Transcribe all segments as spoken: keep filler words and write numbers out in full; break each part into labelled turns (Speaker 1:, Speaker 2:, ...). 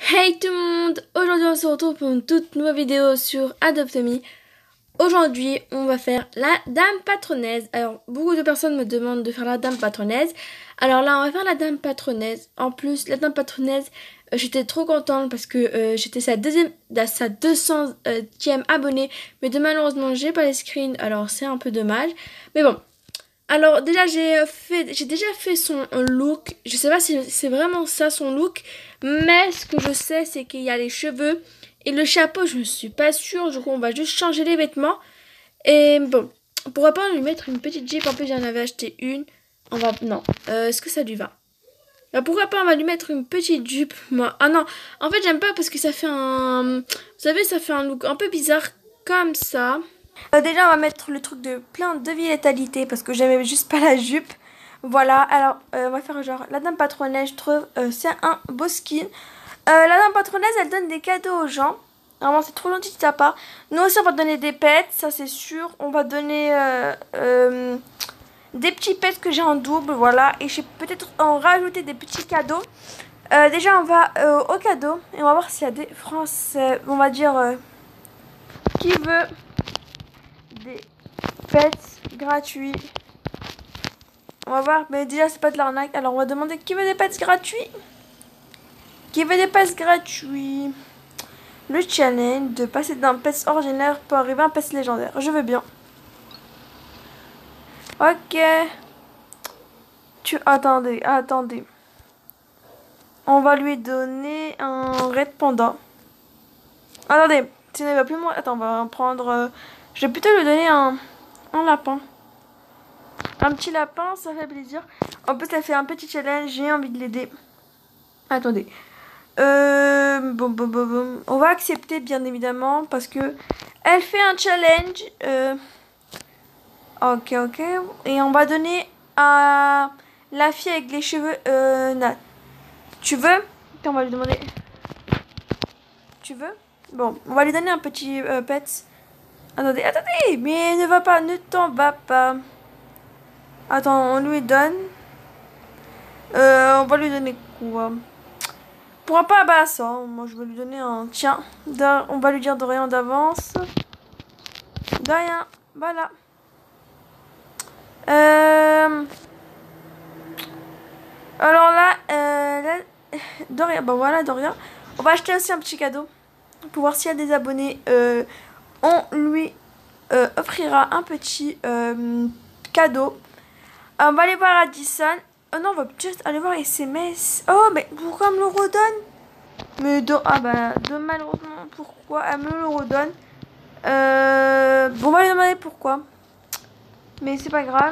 Speaker 1: Hey tout le monde! Aujourd'hui on se retrouve pour une toute nouvelle vidéo sur Adopt Me. Aujourd'hui on va faire la dame patronaise. Alors beaucoup de personnes me demandent de faire la dame patronaise. Alors là on va faire la dame patronaise. En plus la dame patronaise, euh, j'étais trop contente parce que euh, j'étais sa deuxième, sa deux centième abonnée. Mais de malheureusement j'ai pas les screens, alors c'est un peu dommage. Mais bon. Alors déjà j'ai fait j'ai déjà fait son look. Je sais pas si c'est vraiment ça son look, mais ce que je sais c'est qu'il y a les cheveux et le chapeau, je ne suis pas sûre. Du coup on va juste changer les vêtements. Et bon, pourquoi pas lui mettre une petite jupe. En plus j'en avais acheté une. On va non. Euh, Est-ce que ça lui va? Bah, pourquoi pas on va lui mettre une petite jupe. Moi ah non, en fait j'aime pas parce que ça fait un, vous savez, ça fait un look un peu bizarre comme ça. Euh, déjà, on va mettre le truc de plein de vitalité parce que j'aimais juste pas la jupe. Voilà, alors euh, on va faire genre la dame patronaise, je trouve, euh, c'est un beau skin. Euh, la dame patronaise, elle donne des cadeaux aux gens. Vraiment, c'est trop gentil de ta part. Nous aussi, on va donner des pets, ça c'est sûr. On va donner euh, euh, des petits pets que j'ai en double, voilà. Et je vais peut-être en rajouter des petits cadeaux. Euh, déjà, on va euh, au cadeau et on va voir s'il y a des Français. On va dire euh, qui veut des pets gratuits. On va voir, mais déjà c'est pas de l'arnaque. Alors on va demander qui veut des pets gratuits. Qui veut des pets gratuits. Le challenge de passer d'un pet ordinaire pour arriver à un pet légendaire. Je veux bien. Ok. Tu attendez, attendez. On va lui donner un Red Panda. Attendez, tu ne va plus moi. Attends, on va en prendre. Euh... Je vais plutôt lui donner un, un lapin. Un petit lapin, ça fait plaisir. En plus, elle fait un petit challenge, j'ai envie de l'aider. Attendez. Euh, bon, bon, bon, bon. On va accepter, bien évidemment, parce que elle fait un challenge. Euh, ok, ok. Et on va donner à la fille avec les cheveux. Euh, Nat. Tu veux? Attends, on va lui demander. Tu veux? Bon, on va lui donner un petit euh, pet. Attendez, attendez. Mais ne va pas, ne t'en va pas. Attends, on lui donne. Euh, on va lui donner quoi? Pourquoi pas? Bah ça, moi je vais lui donner un... Tiens, on va lui dire de rien d'avance. De rien, voilà. Euh... Alors là, euh, là... De rien, bah voilà, de rien. On va acheter aussi un petit cadeau. Pour voir s'il y a des abonnés. Euh, on lui euh, offrira un petit euh, cadeau. On va aller voir Addison. Oh non, on va juste aller voir S M S. Oh, mais pourquoi elle me le redonne? Mais de... Ah bah, de malheureusement, pourquoi elle me le redonne? Euh... Bon, on va lui demander pourquoi. Mais c'est pas grave.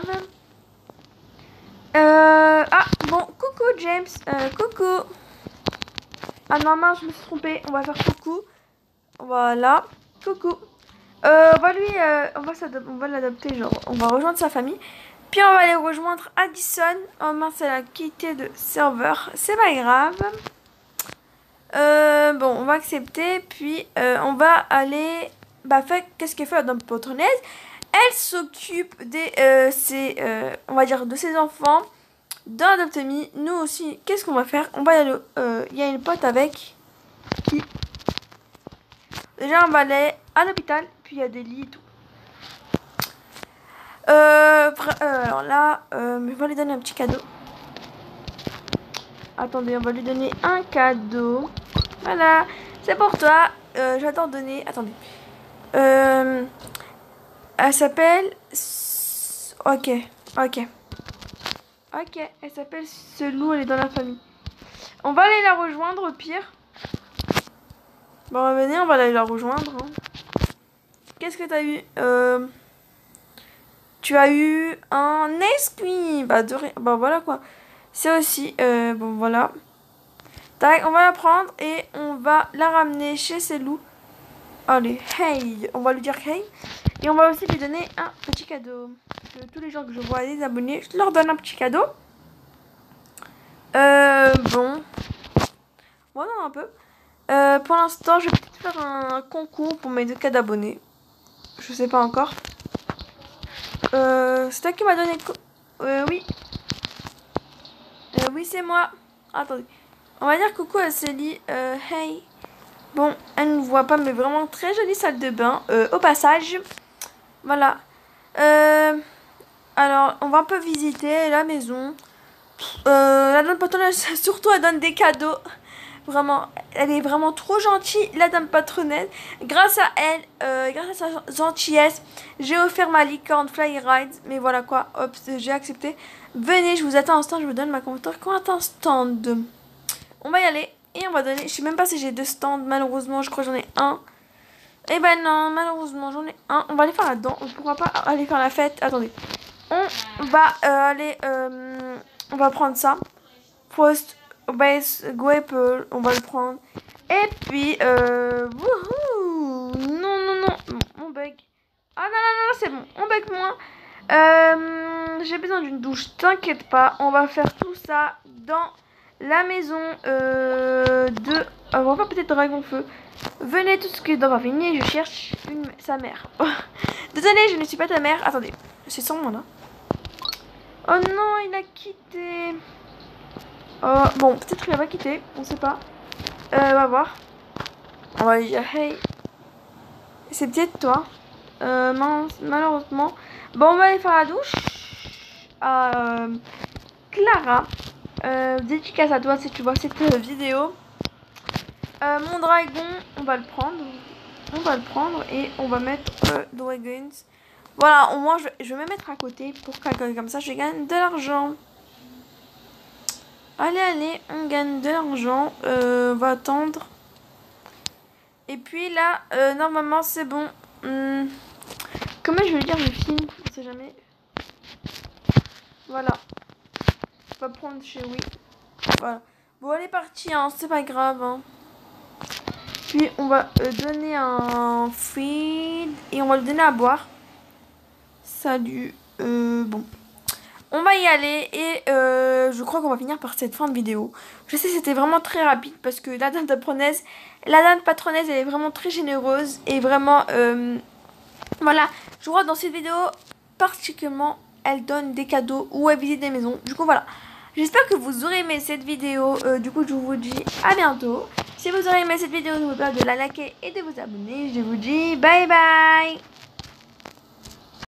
Speaker 1: Euh... Ah, bon, coucou James. Euh, coucou. Ah non, mince, je me suis trompée. On va faire coucou. Voilà. Coucou. Euh, on va lui... Euh, on va, on va l'adopter, genre, on va rejoindre sa famille. Puis on va aller rejoindre Addison. Oh mince, elle a quitté le serveur. C'est pas grave. Euh, bon, on va accepter. Puis euh, on va aller... Bah, fait, qu'est-ce qu'elle fait la dame patronaise? Elle s'occupe des... Euh, ses, euh, on va dire de ses enfants. Dans Adopt Me. Nous aussi, qu'est-ce qu'on va faire? On va y aller... Euh, il y a une pote avec... Qui? Déjà, on va aller à l'hôpital. Puis il y a des lits et tout. Euh, euh, alors là, euh, je vais lui donner un petit cadeau. Attendez, on va lui donner un cadeau. Voilà, c'est pour toi. Euh, J'adore donner. Attendez. Euh, elle s'appelle... Ok, ok. Ok, elle s'appelle Selou, elle est dans la famille. On va aller la rejoindre au pire. Bon, venez, on va aller la rejoindre. Hein. Qu'est-ce que t'as eu? Euh... Tu as eu un Nesquik. Bah, de rien. Bah, voilà quoi. C'est aussi... Euh, bon, voilà. Tac, on va la prendre et on va la ramener chez Selou. Allez, hey. On va lui dire hey. Et on va aussi lui donner un petit cadeau. Parce que tous les gens que je vois, les abonnés, je leur donne un petit cadeau. Euh, bon. Voilà un peu. Euh, pour l'instant, je vais peut-être faire un concours pour mes deux cas d'abonnés. Je sais pas encore. Euh, c'est toi qui m'a donné... Euh, oui. Euh, oui, c'est moi. Attendez. On va dire coucou à Célie. Euh, hey. Bon, elle ne voit pas, mais vraiment très jolie salle de bain. Euh, au passage, voilà. Euh, alors, on va un peu visiter la maison. Euh, la dame patronesse, surtout, elle donne des cadeaux. Vraiment, elle est vraiment trop gentille, la dame patronesse. Grâce à elle, euh, grâce à sa gentillesse, j'ai offert ma licorne Fly Ride. Mais voilà quoi, hop, j'ai accepté. Venez, je vous attends un instant, je vous donne ma commentaire. Quand un stand. On va y aller et on va donner. Je sais même pas si j'ai deux stands, malheureusement, je crois que j'en ai un. Eh ben non, malheureusement, j'en ai un. On va aller faire là-dedans. On pourra pas aller faire la fête. Attendez. On va euh, aller. Euh, on va prendre ça. Post base Grape. On va le prendre. Et puis. Euh, wouhou. Non, non, non. On bug. Ah non, non, non, c'est bon. On bug moins. Euh, j'ai besoin d'une douche. T'inquiète pas. On va faire tout ça dans la maison euh, de. On va faire peut-être Dragon Feu. Venez tout ce qui est dans ma famille, je cherche une, sa mère. Désolée, je ne suis pas ta mère. Attendez, c'est son nom là. Oh non, il a quitté. Oh, bon, peut-être qu'il va quitté, on sait pas. Euh, on va voir. On va lui dire hey. C'est peut-être toi. Euh, mince, malheureusement. Bon, on va aller faire la douche. Euh, Clara. Euh, dédicace à toi si tu vois cette euh, vidéo. Euh, mon dragon, on va le prendre. On va le prendre et on va mettre euh, Dragons. Voilà, au moins je, je vais me mettre à côté pour que comme ça je gagne de l'argent. Allez, allez, on gagne de l'argent. Euh, on va attendre. Et puis là, euh, normalement c'est bon. Hum, comment je vais dire le film? On sait jamais. Voilà. On va prendre chez oui. Voilà. Bon, elle est partie, hein, c'est pas grave. Hein. Puis on va euh, donner un feed et on va le donner à boire. Salut. Euh, bon. On va y aller et euh, je crois qu'on va finir par cette fin de vidéo. Je sais c'était vraiment très rapide parce que la dame patronesse, la dame patronesse elle est vraiment très généreuse et vraiment euh, voilà. Je crois dans cette vidéo particulièrement elle donne des cadeaux ou elle visite des maisons. Du coup voilà. J'espère que vous aurez aimé cette vidéo. Euh, du coup je vous dis à bientôt. Si vous aurez aimé cette vidéo, n'oubliez pas de la liker et de vous abonner. Je vous dis bye bye.